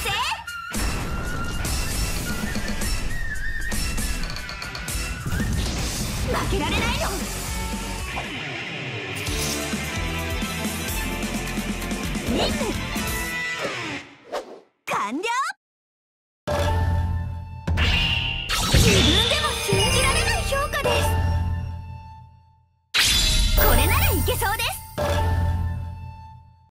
せ。負けられないよ。ニッ